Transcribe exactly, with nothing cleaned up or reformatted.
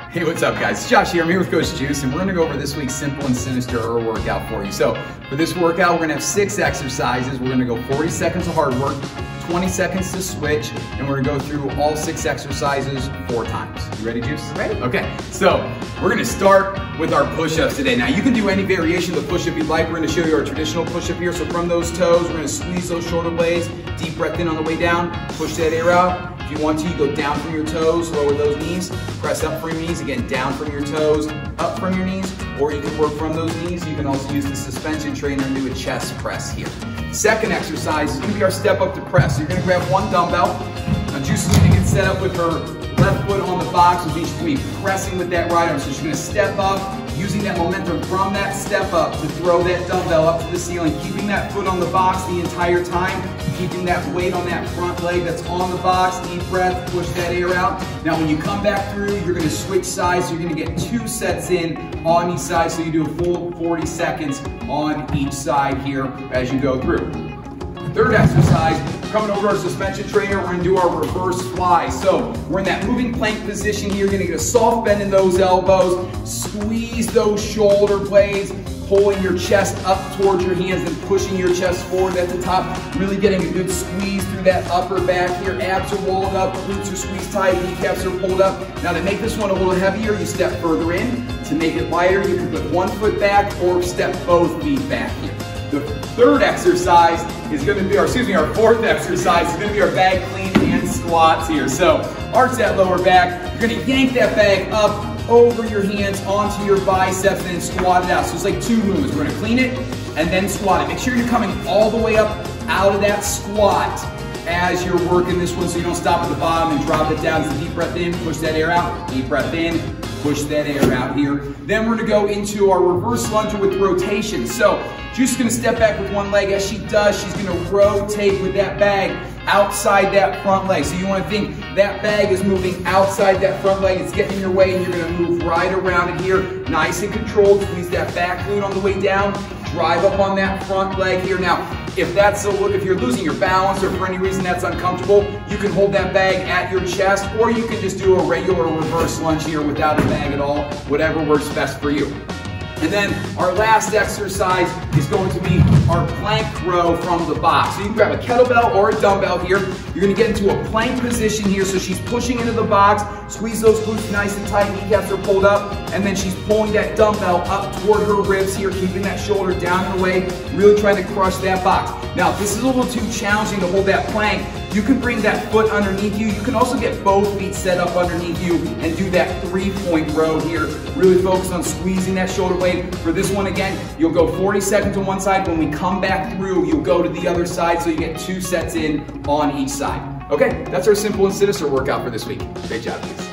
Hey, what's up guys? It's Josh here. I'm here with Coach Juice, and we're gonna go over this week's Simple and Sinister workout for you. So for this workout, we're gonna have six exercises. We're gonna go forty seconds of hard work, twenty seconds to switch, and we're gonna go through all six exercises four times. You ready, Juice? Ready. Okay, so we're gonna start with our push-ups today. Now you can do any variation of the push-up you'd like. We're gonna show you our traditional push-up here. So from those toes, we're gonna squeeze those shoulder blades, deep breath in on the way down, push that air out. If you want to, you go down from your toes, lower those knees, press up from your knees, again, down from your toes, up from your knees, or you can work from those knees. You can also use the suspension trainer and do a chest press here. Second exercise is gonna be our step up to press. So you're gonna grab one dumbbell. Now Juice is gonna get set up with her left foot on the box, which means she's gonna be pressing with that right arm. So she's gonna step up, using that momentum from that step up to throw that dumbbell up to the ceiling, keeping that foot on the box the entire time, keeping that weight on that front leg that's on the box. Deep breath, push that air out. Now when you come back through, you're gonna switch sides. You're gonna get two sets in on each side, so you do a full forty seconds on each side here as you go through. The third exercise, coming over our suspension trainer, we're gonna do our reverse fly. So we're in that moving plank position here. You're gonna get a soft bend in those elbows, squeeze those shoulder blades, pulling your chest up towards your hands and pushing your chest forward at the top, really getting a good squeeze through that upper back here. Abs are walled up, glutes are squeezed tight, kneecaps are pulled up. Now to make this one a little heavier, you step further in. To make it lighter, you can put one foot back or step both feet back here. The third exercise is gonna be, or excuse me, our fourth exercise is gonna be our bag clean and squats here. So arch that lower back, you're gonna yank that bag up over your hands onto your biceps and then squat it out. So it's like two moves. We're gonna clean it and then squat it. Make sure you're coming all the way up out of that squat as you're working this one, so you don't stop at the bottom and drop it down. So deep breath in, push that air out, deep breath in, push that air out here. Then we're gonna go into our reverse lunge with rotation. So Juice is gonna step back with one leg. As she does, she's gonna rotate with that bag outside that front leg. So you wanna think that bag is moving outside that front leg. It's getting in your way, and you're gonna move right around it here. Nice and controlled. Squeeze that back glute on the way down. Drive up on that front leg here. Now, if that's a, if you're losing your balance or for any reason that's uncomfortable, you can hold that bag at your chest, or you can just do a regular reverse lunge here without a bag at all, whatever works best for you. And then our last exercise is going to be our plank row from the box. So you can grab a kettlebell or a dumbbell here. You're gonna get into a plank position here. So she's pushing into the box, squeeze those glutes nice and tight, kneecaps are pulled up, and then she's pulling that dumbbell up toward her ribs here, keeping that shoulder down and away, really trying to crush that box. Now, if this is a little too challenging to hold that plank, you can bring that foot underneath you. You can also get both feet set up underneath you and do that three-point row here. Really focus on squeezing that shoulder blade. For this one, again, you'll go forty seconds on one side. When we come back through, you'll go to the other side, so you get two sets in on each side. Okay, that's our Simple and Sinister workout for this week. Great job, guys.